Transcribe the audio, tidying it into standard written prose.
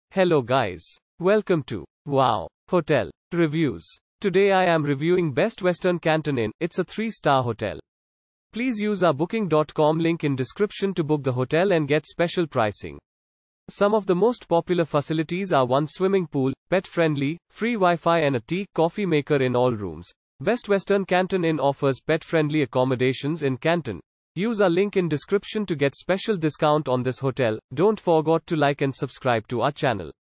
Hello guys. Welcome to Wow Hotel Reviews. Today I am reviewing Best Western Canton Inn. It's a 3-star hotel. Please use our booking.com link in description to book the hotel and get special pricing. Some of the most popular facilities are one swimming pool, pet-friendly, free Wi-Fi and a tea, coffee maker in all rooms. Best Western Canton Inn offers pet-friendly accommodations in Canton. Use our link in description to get special discount on this hotel. Don't forget to like and subscribe to our channel.